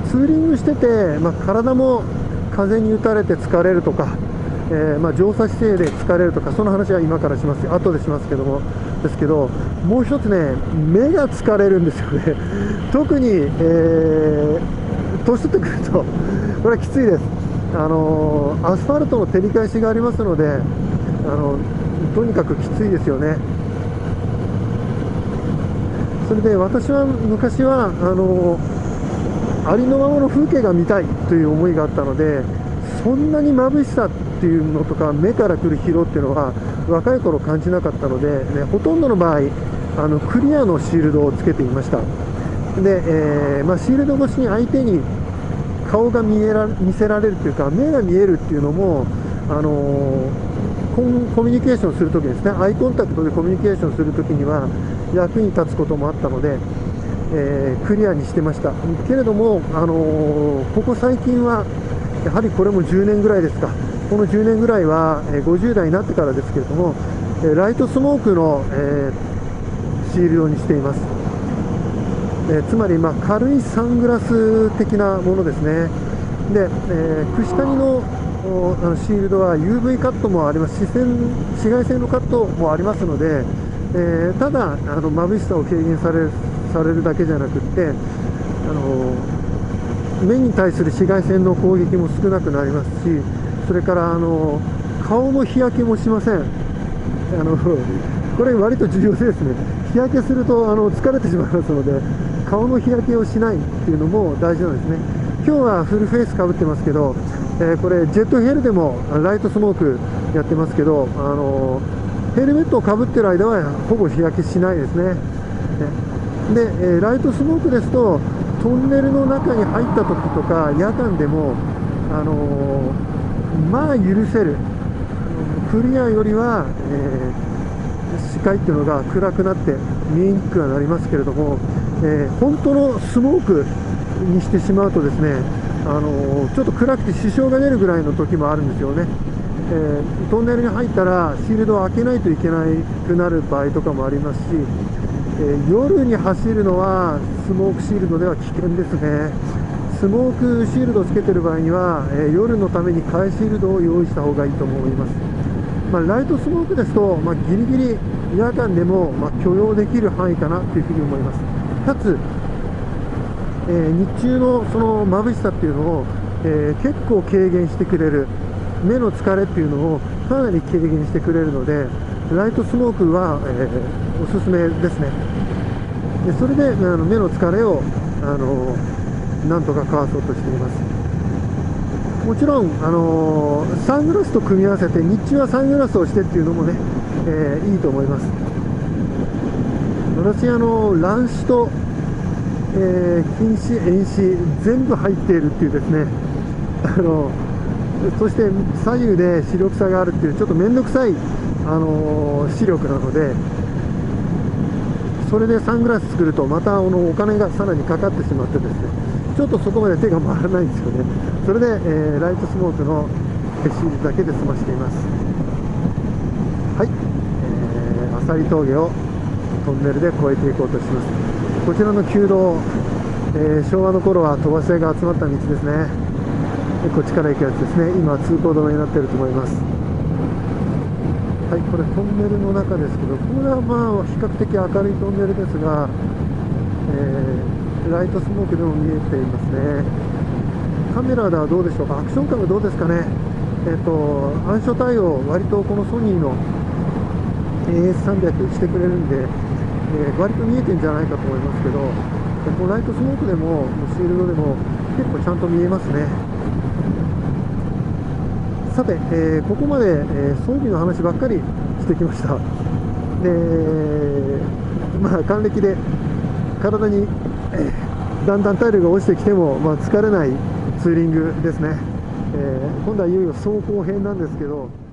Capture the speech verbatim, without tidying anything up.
ツーリングしてて、まあ、体も風に打たれて疲れるとか、えーまあ、乗車姿勢で疲れるとか、その話は今からします、後でしますけども、ですけど、もう一つね、目が疲れるんですよね。特に、えー、年取ってくると、これはきついです。あのーアスファルトの照り返しがありますので、あのとにかくきついですよね。それで私は昔はあのありのままの風景が見たいという思いがあったので、そんなに眩しさっていうのとか目から来る疲労っていうのは若い頃感じなかったので、ね、ほとんどの場合あのクリアのシールドをつけていました。で、えーまあ、シールド越しに相手に顔が見えら見せられるというか、目が見えるっていうのも、あのーコンコミュニケーションするときですね、アイコンタクトでコミュニケーションするときには役に立つこともあったので、えークリアにしてましたけれども、あのーここ最近はやはりこれもじゅうねんぐらいですか、このじゅうねんぐらいは、えーごじゅう代になってからですけれども、えーライトスモークの、えーシールドにしています。えーつまり、まあ、軽いサングラス的なものですね。で、えー、串谷のおあのシールドは ユーブイ カットもあります、視線紫外線のカットもありますので、えーただあの眩しさを軽減されるされるだけじゃなくって、あの目に対する紫外線の攻撃も少なくなりますし、それからあの顔の日焼けもしません。あのこれ割と重要ですね。日焼けするとあの疲れてしまいますので、顔の日焼けをしないっていうのも大事なんですね。今日はフルフェイスかぶってますけど、えーこれジェットヘルでもライトスモークやってますけど、あのヘルメットをかぶってる間はほぼ日焼けしないですね。ねで、えーライトスモークですとトンネルの中に入った時とか夜間でも、あのーまあ許せる、クリアよりは、えー視界っていうのが暗くなって見えにくくはなりますけれども、えー本当のスモークにしてしまうとですね、あのーちょっと暗くて支障が出るぐらいの時もあるんですよね。えートンネルに入ったらシールドを開けないといけなくなる場合とかもありますし、えー夜に走るのはスモークシールドでは危険ですね。スモークシールドをつけている場合には、えー夜のために替えシールドを用意した方がいいと思います。まあ、ライトスモークですと、まあ、ギリギリ夜間でも、まあ、許容できる範囲かなというふうに思います。かつ、えー日中のその眩しさっていうのを、えー結構軽減してくれる、目の疲れっていうのをかなり軽減してくれるので、ライトスモークは、えーおすすめですね。でそれであの目の疲れをあのなんとかかわそうとしています。もちろん、あのーサングラスと組み合わせて日中はサングラスをしてっていうのもね、えーいいと思います。私、あの乱視と、えー近視、遠視全部入っているっていうですね、あのそして左右で視力差があるっていうちょっと面倒くさい、あのー視力なので、それでサングラス作るとまたあのお金がさらにかかってしまってですね、ちょっとそこまで手が回らないんですよね。それで、えーライトスモークのシールだけで済ましています。はい、えー、アサリ峠をトンネルで越えていこうとします。こちらの旧道、えー昭和の頃は飛ばし屋が集まった道ですね。でこっちから行くやつですね。今通行止めになっていると思います。はい、これトンネルの中ですけど、これはまあ比較的明るいトンネルですが、えーライトスモークでも見えていますね。カメラではどうでしょうか、アクションカムどうですかね。えっ、と暗所対応、割とこのソニーの エーエスさんびゃく してくれるんで、えー割と見えてるんじゃないかと思いますけど、このライトスモークでもシールドでも結構ちゃんと見えますね。さて、えーここまで、えー装備の話ばっかりしてきました。で、まあ、還暦で体に、えーだんだん体力が落ちてきても、まあ、疲れないツーリングですね。えー今度はいよいよ走行編なんですけど、